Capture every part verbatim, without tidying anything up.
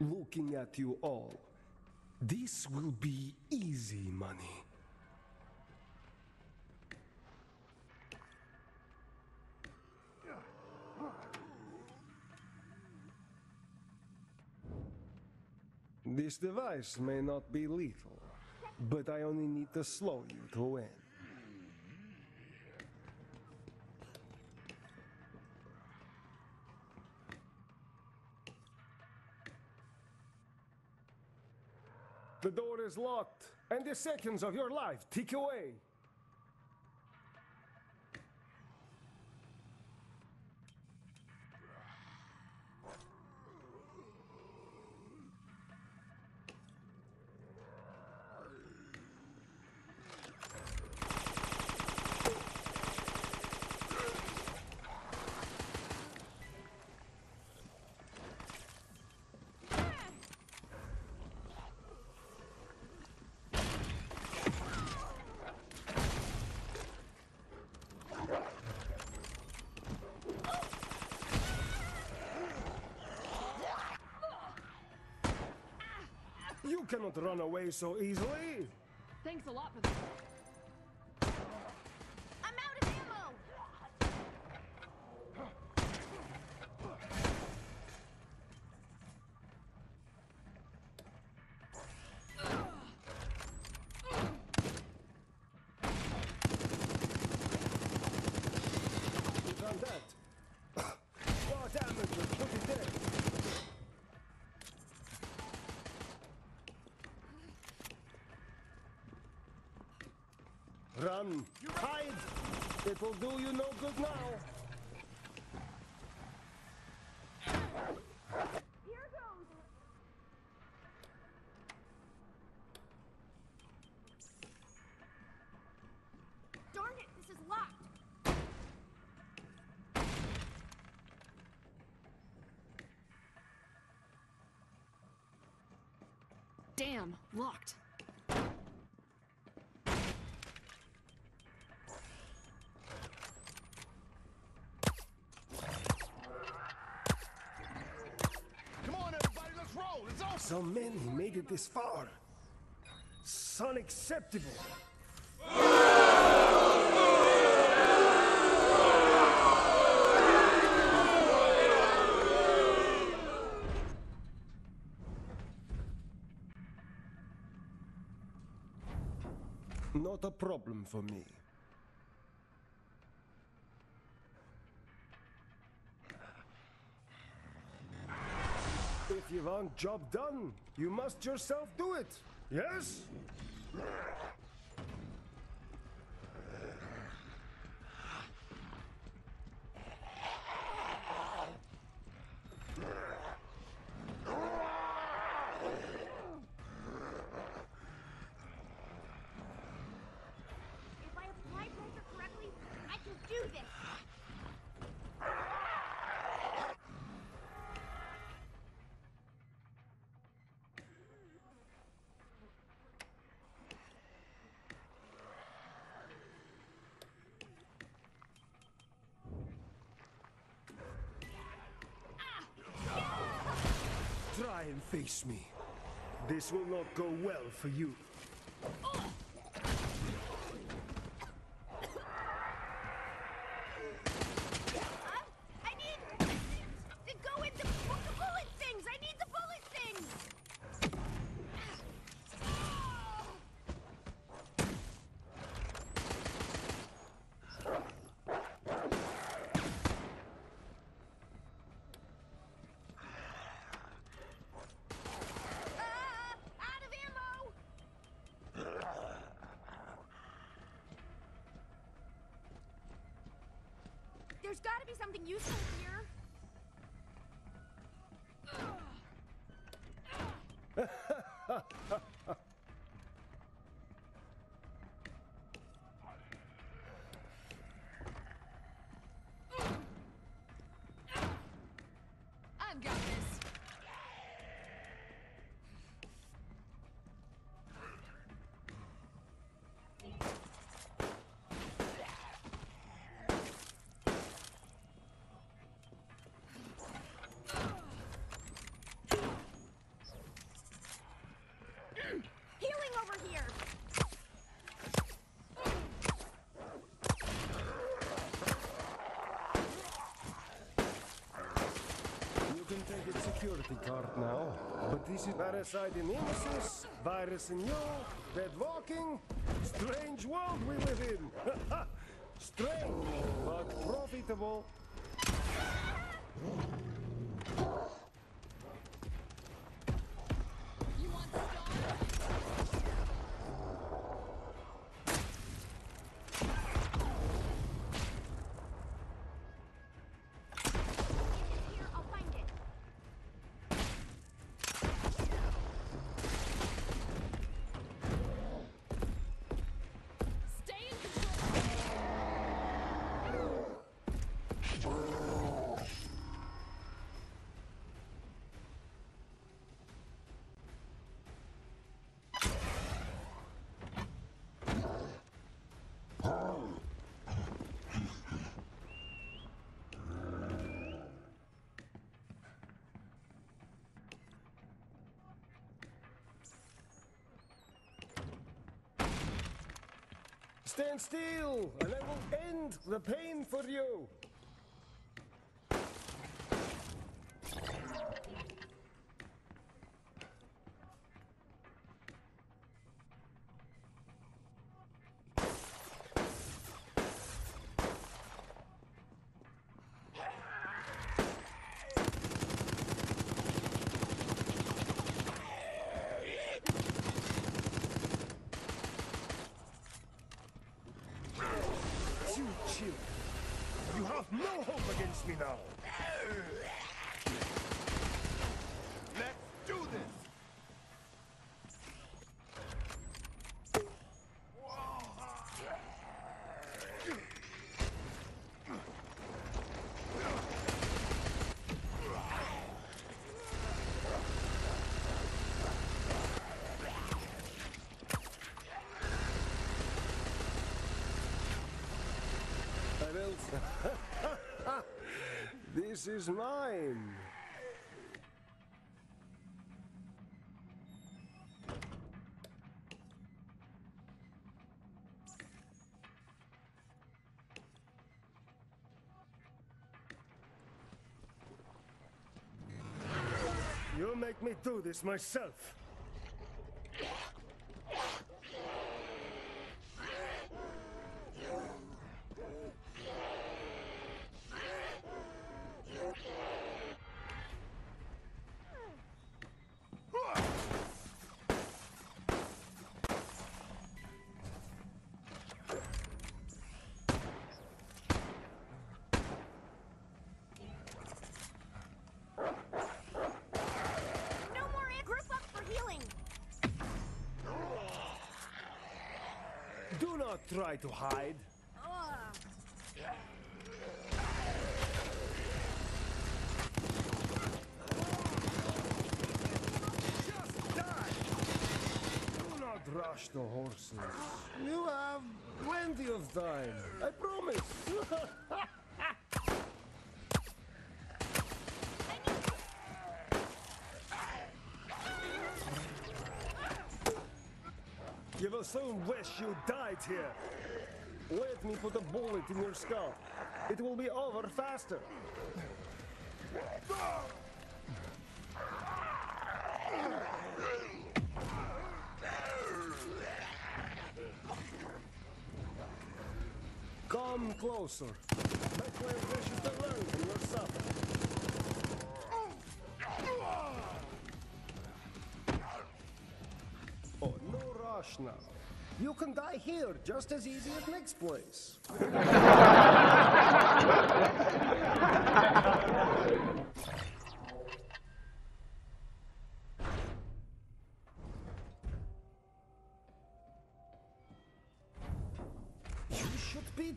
looking at you all. This will be easy money. This device may not be lethal, but I only need to slow you to win. The door is locked, and the seconds of your life tick away. You cannot run away so easily. Thanks a lot for this. I'm out of ammo! You've done that. More damage will put it dead. Run! Hide! It will do you no good now. Here goes! Darn it, this is locked! Damn, locked. So many made it this far. It's unacceptable. Not a problem for me. If you want job done, you must yourself do it. Yes? If I apply pressure correctly, I can do this! Try and face me. This will not go well for you. I need to go into the bullet things! I need the bullet things! Ah, out of ammo! There's gotta be something useful here. I've got this. private security card now, but this is Parasite in Nemesis, Virus in you, Dead Walking, strange world we live in. Strange, but profitable. You want stars? Here, I'll find it. Stay in control. Stand still, and I will end the pain for you. You chill. You have no hope against me now. Let's do this! I will. This is mine. You make me do this myself. No more amp. Group up for healing. Do not try to hide. Ugh. Just die! Do not rush the horses. You have plenty of time. I promise. You will soon wish you died here. Let me put a bullet in your skull. It will be over faster. Come closer. My plan wishes to learn from your suffering. Oh, no rush now. You can die here just as easy as next place. You should be.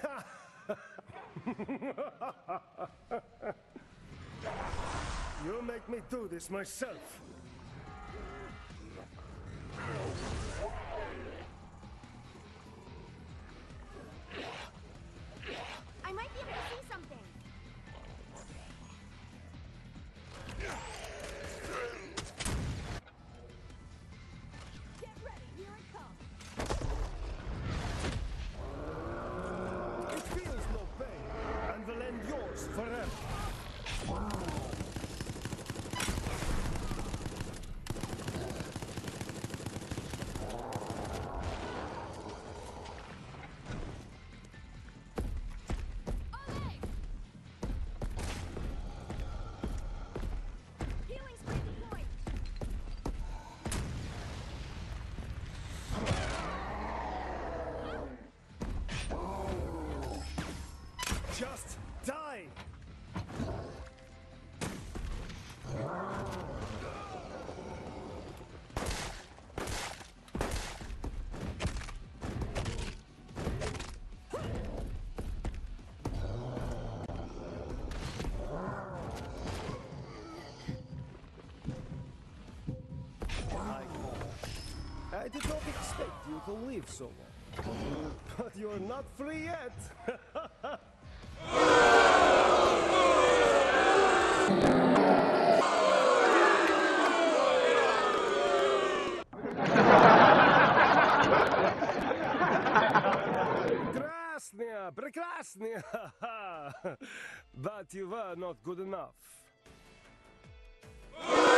You make me do this myself. I might be able to see something. Get ready, here it comes. It feels no pain, and will end yours forever. I did not expect you to live so long. But you're not free yet. Krasnia, прекрасnia. But you were not good enough.